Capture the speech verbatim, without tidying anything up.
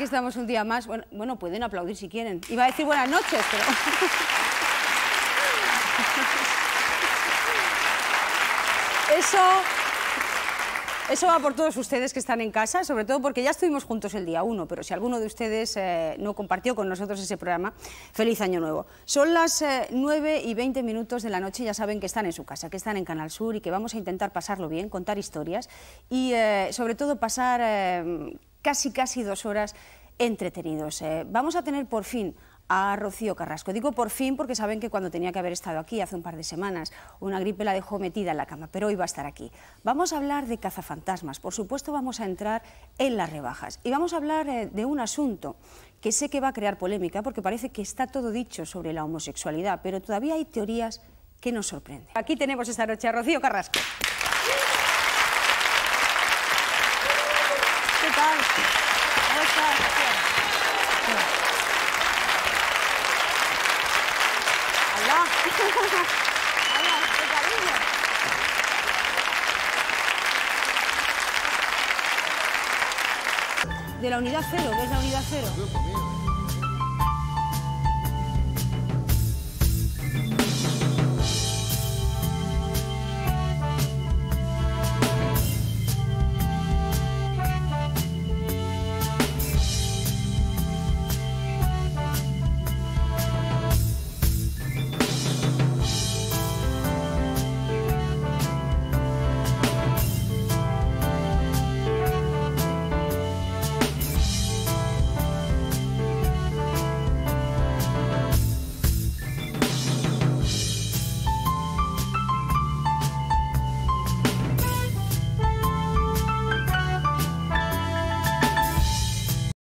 aquí estamos un día más. Bueno, bueno, pueden aplaudir si quieren. Iba a decir buenas noches, pero... Eso... Eso va por todos ustedes que están en casa, sobre todo porque ya estuvimos juntos el día uno, pero si alguno de ustedes eh, no compartió con nosotros ese programa, feliz año nuevo. Son las eh, nueve y veinte minutos de la noche, ya saben que están en su casa, que están en Canal Sur y que vamos a intentar pasarlo bien, contar historias y eh, sobre todo pasar eh, casi casi dos horas entretenidos. Eh, vamos a tener por fin a Rocío Carrasco. Digo por fin porque saben que cuando tenía que haber estado aquí hace un par de semanas, una gripe la dejó metida en la cama, pero hoy va a estar aquí. Vamos a hablar de cazafantasmas, por supuesto vamos a entrar en las rebajas y vamos a hablar eh, de un asunto que sé que va a crear polémica porque parece que está todo dicho sobre la homosexualidad, pero todavía hay teorías que nos sorprenden. Aquí tenemos esta noche a Rocío Carrasco. ¿Qué tal? ¿Cómo estás, Rocío? ¡Hola! ¡Hola, qué cariño! De la unidad cero, ¿ves la unidad cero?